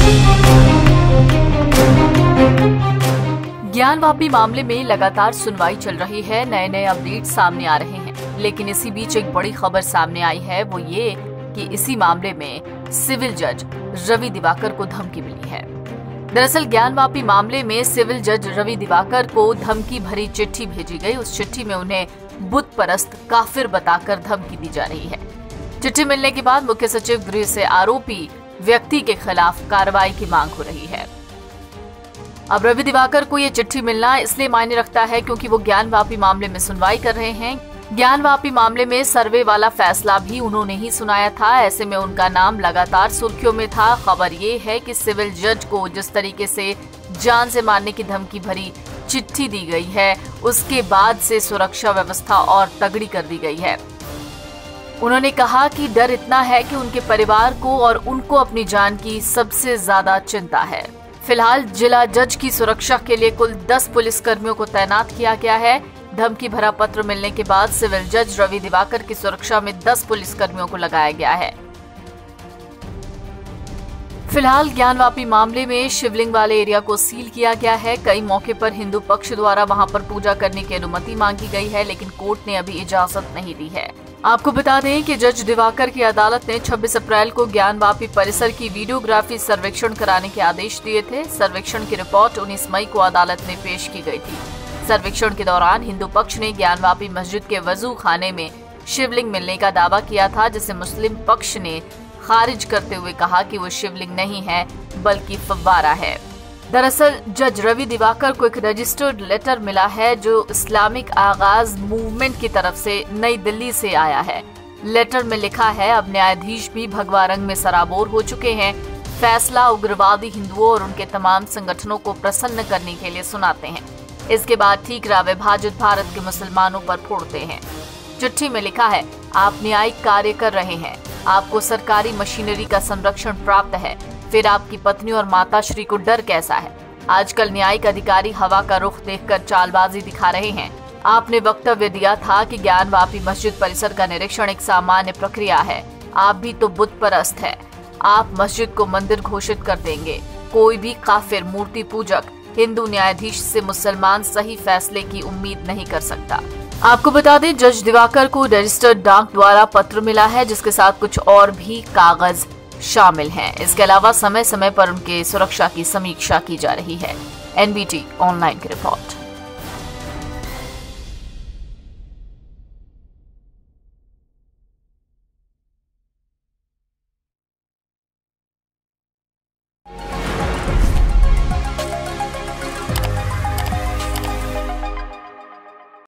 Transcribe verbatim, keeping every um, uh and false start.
ज्ञानवापी मामले में लगातार सुनवाई चल रही है, नए नए अपडेट सामने आ रहे हैं। लेकिन इसी बीच एक बड़ी खबर सामने आई है, वो ये कि इसी मामले में सिविल जज रवि दिवाकर को धमकी मिली है। दरअसल ज्ञानवापी मामले में सिविल जज रवि दिवाकर को धमकी भरी चिट्ठी भेजी गई। उस चिट्ठी में उन्हें बुत परस्त काफिर बताकर धमकी दी जा रही है। चिट्ठी मिलने के बाद मुख्य सचिव गृह से आरोपी व्यक्ति के खिलाफ कार्रवाई की मांग हो रही है। अब रवि दिवाकर को ये चिट्ठी मिलना इसलिए मायने रखता है क्योंकि वो ज्ञानवापी मामले में सुनवाई कर रहे हैं। ज्ञानवापी मामले में सर्वे वाला फैसला भी उन्होंने ही सुनाया था। ऐसे में उनका नाम लगातार सुर्खियों में था। खबर ये है कि सिविल जज को जिस तरीके से जान से मारने की धमकी भरी चिट्ठी दी गई है, उसके बाद से सुरक्षा व्यवस्था और तगड़ी कर दी गई है। उन्होंने कहा कि डर इतना है कि उनके परिवार को और उनको अपनी जान की सबसे ज्यादा चिंता है। फिलहाल जिला जज की सुरक्षा के लिए कुल दस पुलिस कर्मियों को तैनात किया गया है। धमकी भरा पत्र मिलने के बाद सिविल जज रवि दिवाकर की सुरक्षा में दस पुलिस कर्मियों को लगाया गया है। फिलहाल ज्ञानवापी मामले में शिवलिंग वाले एरिया को सील किया गया है। कई मौके पर हिंदू पक्ष द्वारा वहां पर पूजा करने की अनुमति मांगी गई है, लेकिन कोर्ट ने अभी इजाजत नहीं दी है। आपको बता दें कि जज दिवाकर की अदालत ने छब्बीस अप्रैल को ज्ञानवापी परिसर की वीडियोग्राफी सर्वेक्षण कराने के आदेश दिए थे। सर्वेक्षण की रिपोर्ट उन्नीस मई को अदालत में पेश की गई थी। सर्वेक्षण के दौरान हिंदू पक्ष ने ज्ञानवापी मस्जिद के वजू खाने में शिवलिंग मिलने का दावा किया था, जिसे मुस्लिम पक्ष ने खारिज करते हुए कहा कि वो शिवलिंग नहीं है बल्कि फव्वारा है। दरअसल जज रवि दिवाकर को एक रजिस्टर्ड लेटर मिला है जो इस्लामिक आगाज मूवमेंट की तरफ से नई दिल्ली से आया है। लेटर में लिखा है, अब न्यायाधीश भी भगवा रंग में सराबोर हो चुके हैं। फैसला उग्रवादी हिंदुओं और उनके तमाम संगठनों को प्रसन्न करने के लिए सुनाते हैं। इसके बाद ठीकरा विभाजित भारत के मुसलमानों पर फोड़ते हैं। चिट्ठी में लिखा है, आप न्यायिक कार्य कर रहे हैं, आपको सरकारी मशीनरी का संरक्षण प्राप्त है, फिर आपकी पत्नी और माताश्री को डर कैसा है? आजकल न्यायिक अधिकारी हवा का रुख देखकर चालबाजी दिखा रहे हैं। आपने वक्तव्य दिया था कि ज्ञानवापी मस्जिद परिसर का निरीक्षण एक सामान्य प्रक्रिया है। आप भी तो बुत परस्त है। आप मस्जिद को मंदिर घोषित कर देंगे। कोई भी काफिर, मूर्ति पूजक हिंदू न्यायाधीश से मुसलमान सही फैसले की उम्मीद नहीं कर सकता। आपको बता दें, जज दिवाकर को रजिस्टर्ड डाक द्वारा पत्र मिला है, जिसके साथ कुछ और भी कागज शामिल हैं। इसके अलावा समय समय पर उनके सुरक्षा की समीक्षा की जा रही है। एनबीटी ऑनलाइन की रिपोर्ट।